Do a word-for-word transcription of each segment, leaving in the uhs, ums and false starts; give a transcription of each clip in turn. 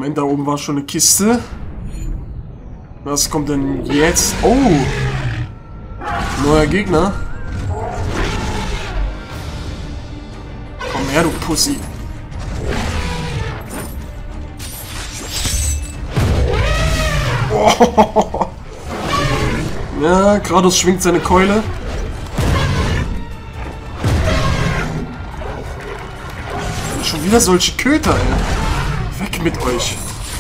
Moment, da oben war schon eine Kiste. Was kommt denn jetzt? Oh! Neuer Gegner. Komm her, du Pussy. Oh. Ja, Kratos schwingt seine Keule. Schon wieder solche Köter, ey. Weg mit euch.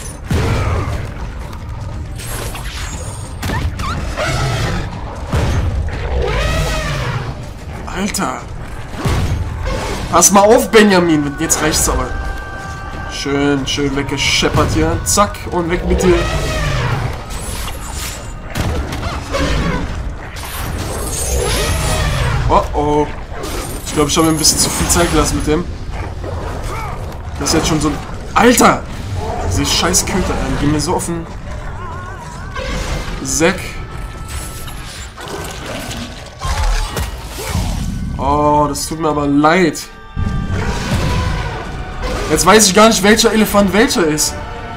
Alter. Pass mal auf, Benjamin. Jetzt reicht's aber. Schön, schön weggescheppert hier. Zack, und weg mit dir. Oh oh. Ich glaube, ich habe mir ein bisschen zu viel Zeit gelassen mit dem. Das ist jetzt schon so ein... Alter! Diese scheiß Köter, ey. Die gehen mir so auf den... Sack. Oh, das tut mir aber leid. Jetzt weiß ich gar nicht, welcher Elefant welcher ist.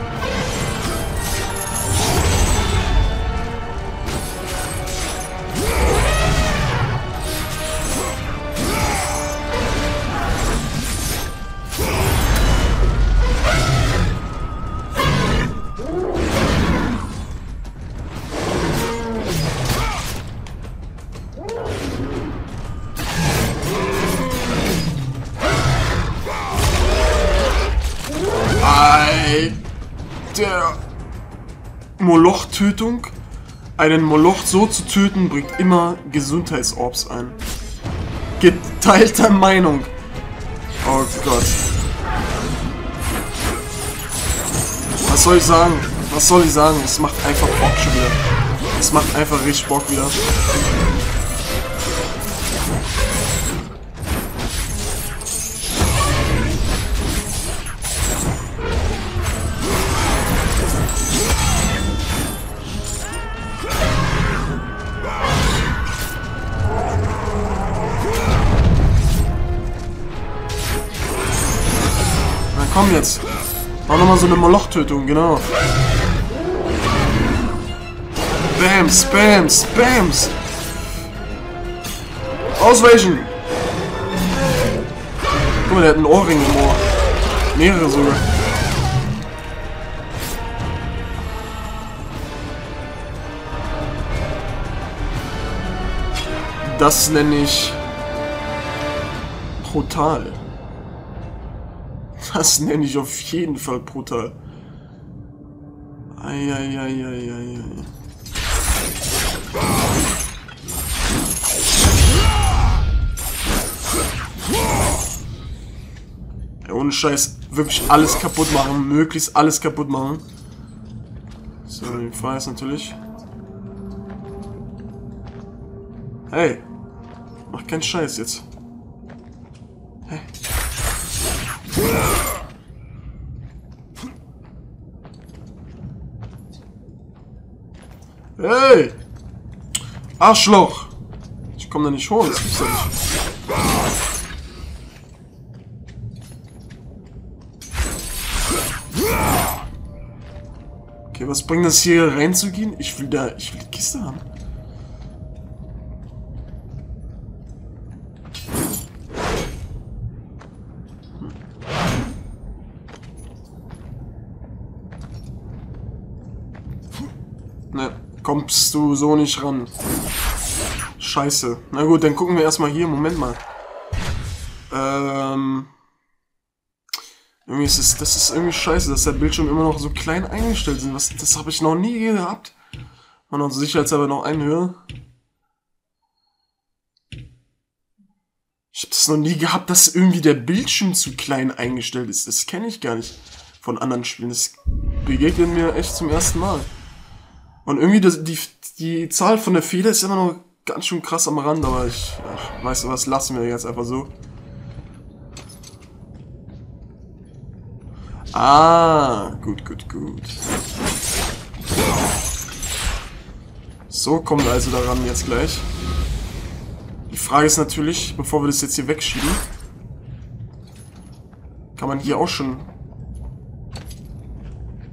Der Moloch-Tötung. Einen Moloch so zu töten, bringt immer Gesundheitsorbs ein. Geteilter Meinung. Oh Gott. Was soll ich sagen? Was soll ich sagen? Es macht einfach Bock schon wieder. Es macht einfach richtig Bock wieder. Komm jetzt. Mach nochmal so eine Moloch-Tötung, genau. Bams, Bams, Bams. Ausweichen. Guck mal, der hat einen Ohrring im Ohr. Mehrere sogar. Das nenne ich brutal. Das nenne ich auf jeden Fall brutal. Eieieiei. Ja, ohne Scheiß, wirklich alles kaputt machen, möglichst alles kaputt machen. So, die Frage ist natürlich. Hey, mach keinen Scheiß jetzt. Hey. Hey! Arschloch! Ich komme da nicht hoch, das gibt's ja nicht. Okay, was bringt das hier reinzugehen? Ich will da, ich will die Kiste haben. Ne, kommst du so nicht ran. Scheiße. Na gut, dann gucken wir erstmal hier. Moment mal. Ähm. Irgendwie ist es, das ist irgendwie scheiße, dass der Bildschirm immer noch so klein eingestellt ist. Was, das habe ich noch nie gehabt. Und noch sicherheitshalber noch einen höher. Ich habe das noch nie gehabt, dass irgendwie der Bildschirm zu klein eingestellt ist. Das kenne ich gar nicht von anderen Spielen. Das begegnet mir echt zum ersten Mal. Und irgendwie das, die, die Zahl von der Fehler ist immer noch ganz schön krass am Rand, aber ich, ach, weißt du was, lassen wir jetzt einfach so. Ah, gut, gut, gut. So, kommen wir also daran jetzt gleich. Die Frage ist natürlich, bevor wir das jetzt hier wegschieben, kann man hier auch schon...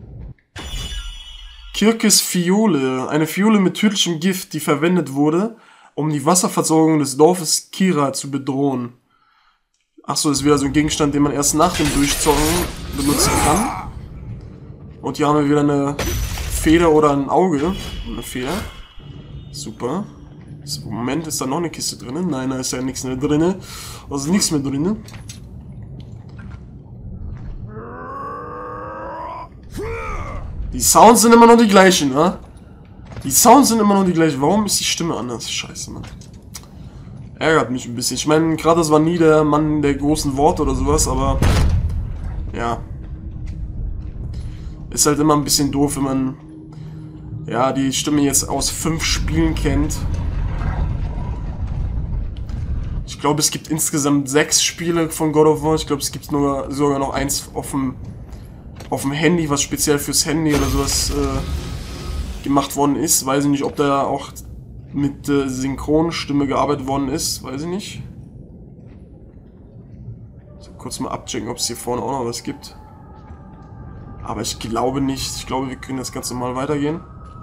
Kirkes Fiole. Eine Fiole mit tödlichem Gift, die verwendet wurde, um die Wasserversorgung des Dorfes Kira zu bedrohen. Achso, das ist wieder so ein Gegenstand, den man erst nach dem Durchzocken benutzen kann. Und hier haben wir wieder eine Feder oder ein Auge. Eine Feder. Super. Moment, ist da noch eine Kiste drin? Nein, da ist ja nichts mehr drin. Also nichts mehr drin. Die Sounds sind immer noch die gleichen, ne? Die Sounds sind immer noch die gleichen. Warum ist die Stimme anders? Scheiße, Mann. Ärgert mich ein bisschen. Ich meine, gerade das war nie der Mann der großen Worte oder sowas, aber ja. Ist halt immer ein bisschen doof, wenn man ja die Stimme jetzt aus fünf Spielen kennt. Ich glaube, es gibt insgesamt sechs Spiele von God of War. Ich glaube, es gibt nur, sogar noch eins auf dem, auf dem Handy, was speziell fürs Handy oder sowas äh, gemacht worden ist. Weiß ich nicht, ob da auch mit äh, Synchronstimme gearbeitet worden ist. Weiß ich nicht. So, kurz mal abchecken, ob es hier vorne auch noch was gibt. Aber ich glaube nicht. Ich glaube, wir können das ganz normal weitergehen.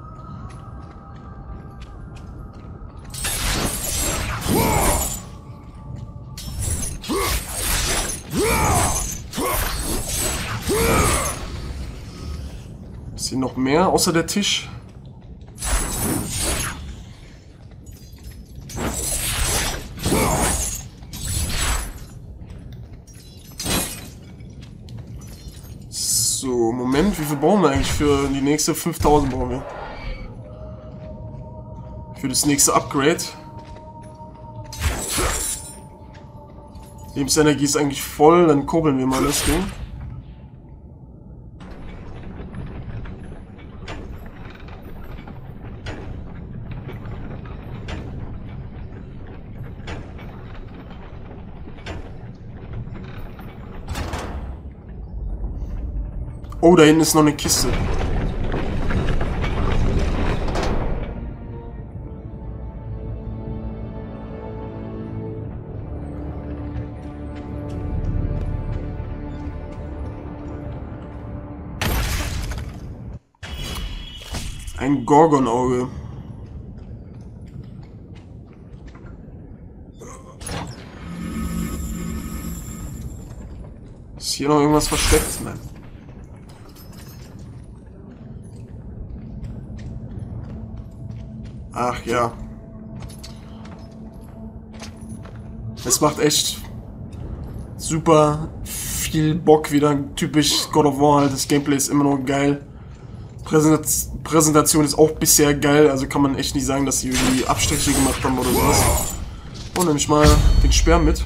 Ist hier noch mehr außer der Tisch? So, Moment, wie viel brauchen wir eigentlich für die nächste? fünftausend brauchen wir. Für das nächste Upgrade. Lebensenergie ist eigentlich voll, dann kurbeln wir mal das Ding. Oh, da hinten ist noch eine Kiste. Ein Gorgon-Auge. Ist hier noch irgendwas versteckt? Nein. Ach ja. Es macht echt super viel Bock wieder. Typisch God of War halt. Das Gameplay ist immer noch geil. Präsentation Präsentation ist auch bisher geil. Also kann man echt nicht sagen, dass sie irgendwie Abstriche gemacht haben oder sowas. Und nehme ich mal den Speer mit.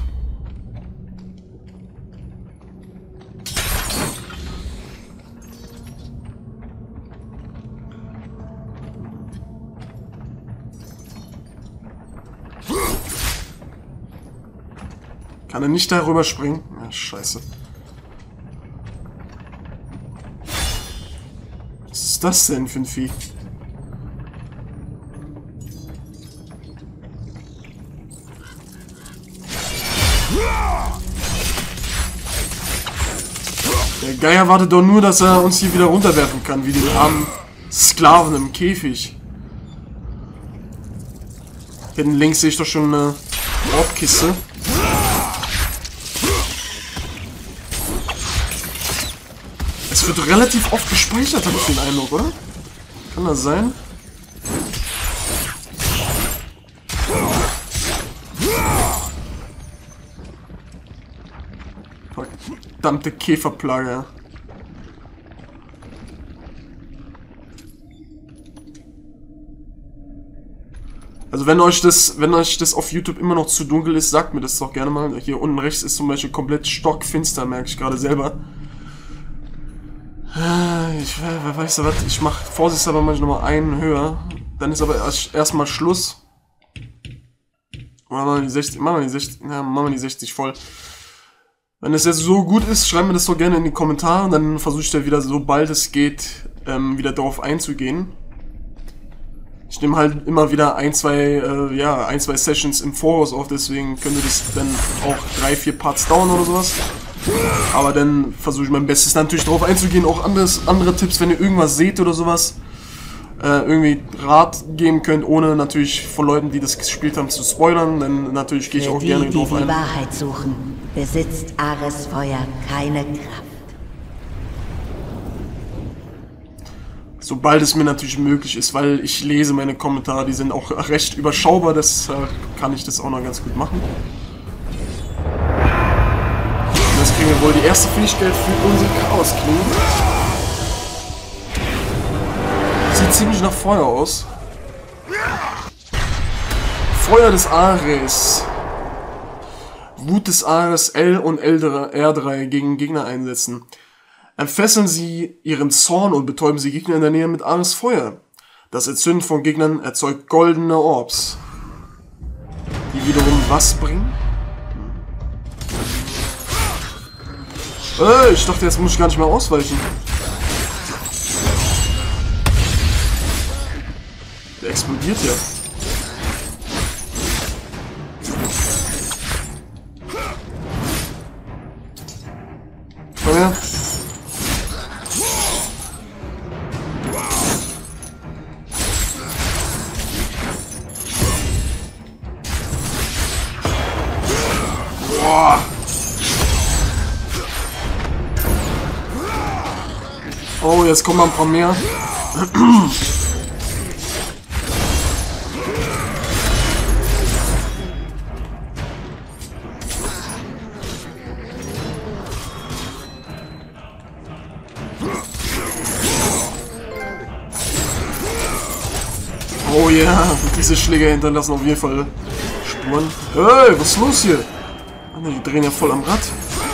Kann er nicht darüber springen? Ja, scheiße. Was ist das denn für ein Vieh? Der Geier wartet doch nur, dass er uns hier wieder runterwerfen kann, wie den armen Sklaven im Käfig. Hinten links sehe ich doch schon eine Orkkiste. Es wird relativ oft gespeichert, habe ich den Eindruck, oder? Kann das sein? Verdammte Käferplage. Also wenn euch das, wenn euch das auf YouTube immer noch zu dunkel ist, sagt mir das doch gerne mal. Hier unten rechts ist zum Beispiel komplett stockfinster, merke ich gerade selber. Ich weiß ja was, ich mache vorsichtshalber manchmal nochmal einen höher. Dann ist aber erst erstmal Schluss. Machen wir die sechzig, machen wir die sechzig, ja, machen wir die sechzig voll. Wenn es jetzt so gut ist, schreibt mir das doch gerne in die Kommentare. Dann versuche ich da wieder, sobald es geht, ähm, wieder darauf einzugehen. Ich nehme halt immer wieder ein, zwei, äh, ja, ein, zwei Sessions im Voraus auf, deswegen könnte das dann auch drei, vier Parts dauern oder sowas. Aber dann versuche ich mein Bestes natürlich darauf einzugehen, auch anderes, andere Tipps, wenn ihr irgendwas seht oder sowas. äh, irgendwie Rat geben könnt, ohne natürlich von Leuten, die das gespielt haben, zu spoilern, denn natürlich gehe ich auch die, gerne die drauf die ein. Wahrheit suchen, besitzt Ares Feuer keine Kraft. Sobald es mir natürlich möglich ist, weil ich lese meine Kommentare, die sind auch recht überschaubar, das äh, kann ich das auch noch ganz gut machen. Und jetzt kriegen wir wohl die erste Fähigkeit für unsere Chaos-Klinge. Sieht ziemlich nach Feuer aus. Feuer des Ares. Wut des Ares L und R drei gegen Gegner einsetzen. Entfesseln sie ihren Zorn und betäuben sie Gegner in der Nähe mit Ares Feuer. Das Erzünden von Gegnern erzeugt goldene Orbs. Die wiederum was bringen? Äh, ich dachte, jetzt muss ich gar nicht mehr ausweichen. Der explodiert ja. Komm her. Boah. Oh, jetzt kommen mal ein paar mehr. Oh ja, yeah. Diese Schläge hinterlassen auf jeden Fall Spuren. Hey, was ist los hier? Oh, die drehen ja voll am Rad.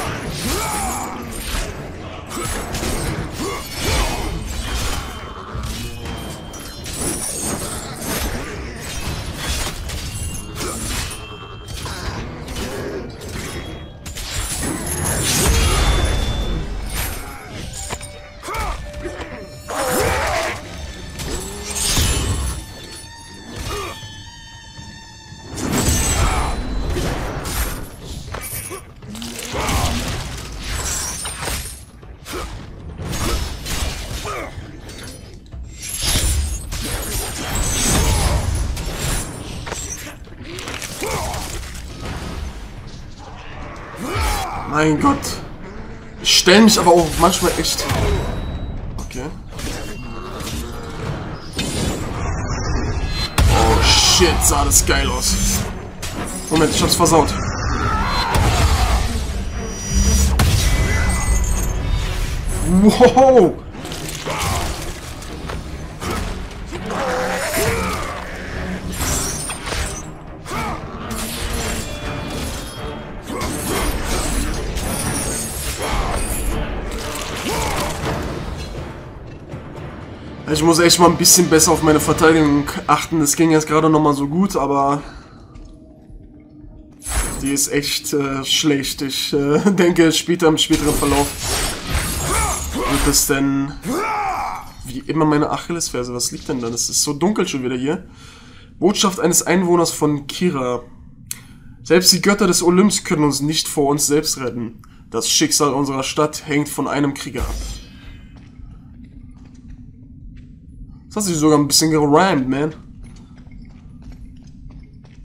Mein Gott. Ich stelle mich aber auch manchmal echt... Okay. Oh shit, sah das geil aus. Moment, ich hab's versaut. Wow. Ich muss echt mal ein bisschen besser auf meine Verteidigung achten. Das ging jetzt gerade noch mal so gut, aber die ist echt äh, schlecht. Ich äh, denke, später im späteren Verlauf wird es denn wie immer meine Achillesferse. Was liegt denn da? Das ist so dunkel schon wieder hier. Botschaft eines Einwohners von Kira. Selbst die Götter des Olymps können uns nicht vor uns selbst retten. Das Schicksal unserer Stadt hängt von einem Krieger ab. Das hat sich sogar ein bisschen gerimt, man.